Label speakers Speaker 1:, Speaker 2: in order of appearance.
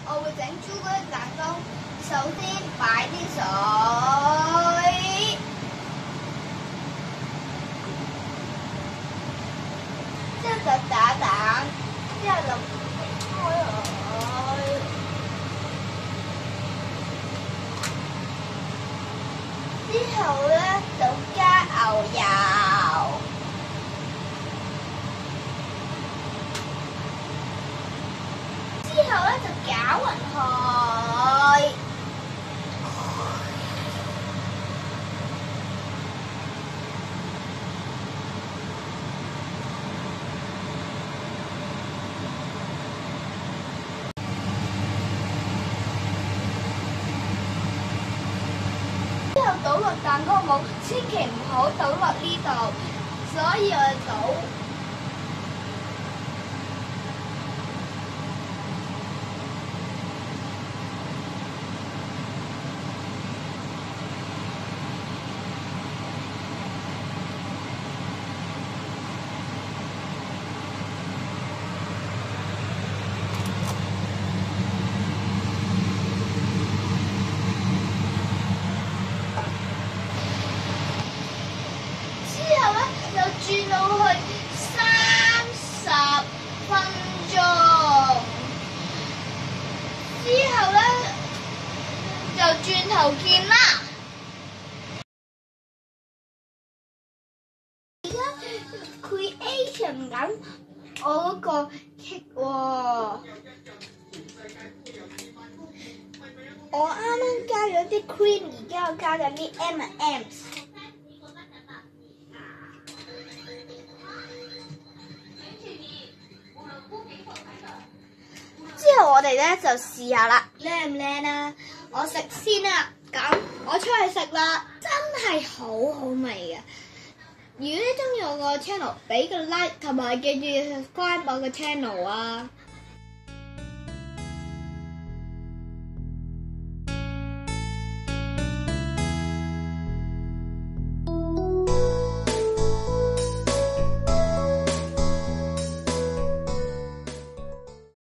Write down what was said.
Speaker 1: 我會整朱古力蛋糕。首先擺啲水，之後就打蛋，之後就開佢，之後咧就加牛油。之後咧就攪勻佢，之後倒落蛋糕模，千祈唔好倒落呢度，所以我哋倒。轉到去30分鐘，之後咧就轉頭見啦。而家 creation 緊我嗰個 cake 喎，我啱啱加咗啲 cream，而家我加緊啲 M&M's。之後我哋咧就試下啦，靚唔靚啊？我食先啦，咁我出去食啦，真係好好味啊！如果你中意我個 channel，俾個 like 同埋記住 subscribe 我個 channel 啊！